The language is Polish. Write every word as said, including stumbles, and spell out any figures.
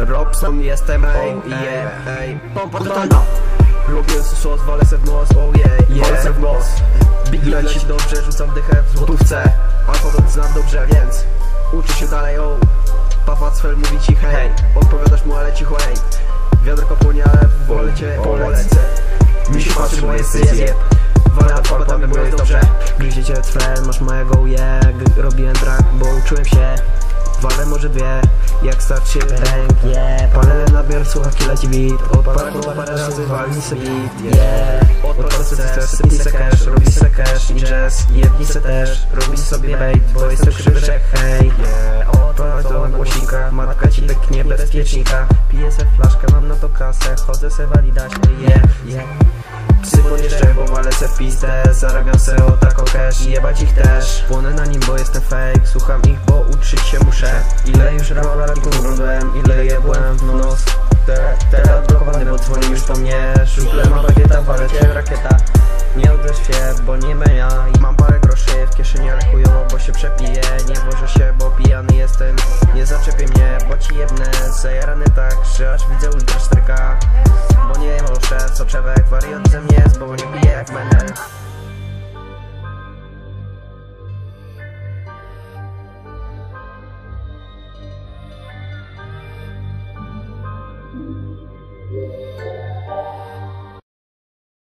Robson jestem, ej, yeah, ej. Pompa totalna. Lubię sos, walę se w nos, oh yeah, walę se w nos. Big leci dobrze, rzucam dychę w złotówce. Alfabet znam dobrze, więc uczy się dalej, oh. Papa Cfel mówi ci hej, odpowiadasz mu, ale cicho, ej. Wiaderko płonie, ale wolę cię polecę. Mi się patrzy, bo jesteś zjeb. Walę alfabetami, bo jest dobrze. Gryziecie Cfel, masz mojego yeah. Robiłem drag, bo uczyłem się. Walę może dwie, jak starczy bank, yeah. Palę na bier, słuchawki leci beat. Odpala kurwa parę razy, wali se beat, yeah. Odpala se chcesz, sypnij se cash, robi se cash i jazz, jedni se też. Robi sobie bait, bo jestem krzywyczek, hej, yeah. Odpala to na głośnikach, matka ci pyknie bez piecznika. Piję se flaszkę, mam na to kasę, chodzę se walidać, yeah, yeah. Psy podjeżdżę, bo walę se w pizdę. Zarabiam se o tako cash i jebać ich też. Płonę na nim, bo jestem fake. Słucham ich, bo uczyć się muszę. Ile już raparników oglądałem, ile jebłem w nos. Te, teraz blokowany, bo dzwoni już po mnie. Żuple ma bagieta, walę cię rakieta. Nie odesz się, bo nie menia. I mam parę groszy w kieszeni, ale chujowo, bo się przepiję. Nie włożę się, bo pijany jestem. Nie zaczepię mnie, bo ci jebnę. Zajarany tak, że aż widzę ultrasztryka. Bo nie może soczewek, wariant ze mnie jest, bo nie piję jak menel. Yeah.